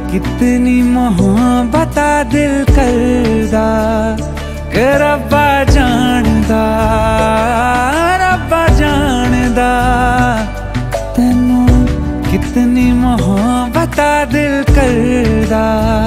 कितनी मोहब्बत दिल करदा कि रब्बा जानदा, रब्बा जानदा तैनू कितनी मोहब्बत दिल करदा।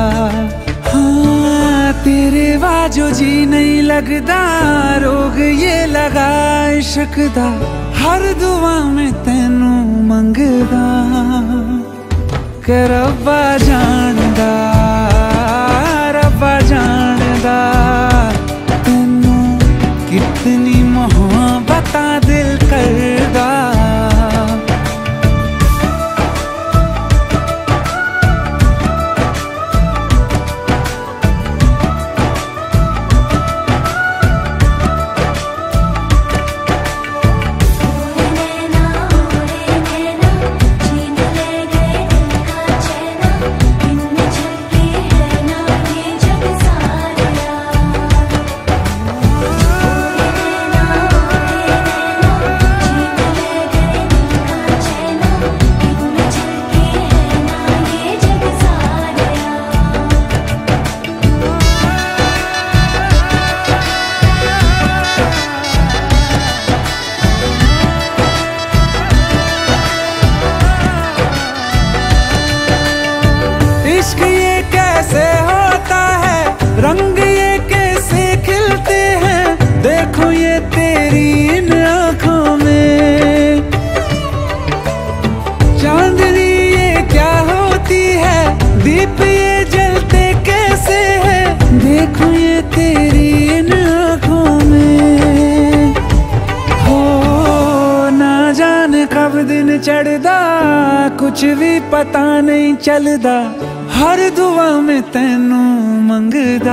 हाँ तेरे बाजो जी नहीं लगदा, रोग ये लगा इश्क दा, हर दुआ में तैनू मंगदा कि रब्बा जानदा, रब्बा जानदा तैनू कितनी मोहब्बत दिल करदा। इश्क ये कैसे होता है, रंग ये कैसे खिलते हैं, देखो ये तेरी इन आँखों में। चांदनी ये क्या होती है, दीप ये जलते कैसे हैं, देखो ये तेरी इन आँखों में। हो ना जाने कब दिन चढ़दा, कुछ भी पता नहीं चलदा, हर दुआ में तैनू मंगदा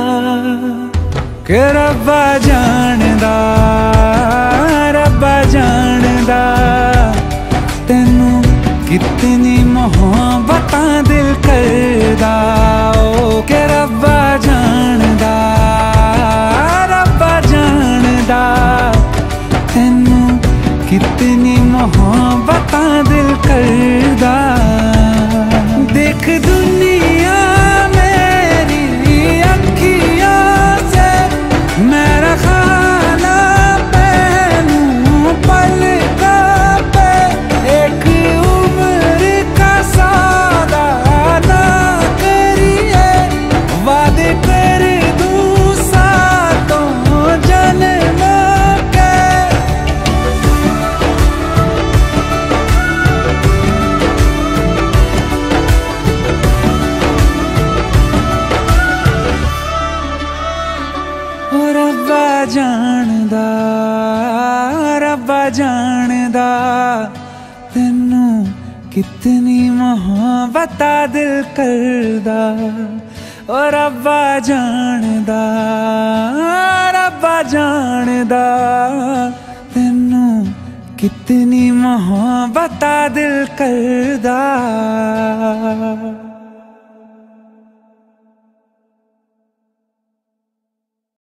कि रब्बा जानदा, रब्बा जानदा तैनू कितनी मोहब्बत दिल करदा। ओ कि रब्बा जानदा, रब्बा जानदा तैनू कितनी मोहब्बत दिल करदा। देख दुनिया मेरी अखियों से मेरा खाना पहनूं पलकों पे, एक उम्र का सौदा ना करिए, वादे कर दूं सातों जन्मों के। रब्बा जानदा, रब्बा जानदा तैनू कितनी मोहब्बत दिल करदा। ओ रब्बा जानदा, रब्बा जानदा तैनू कितनी मोहब्बत दिल करदा।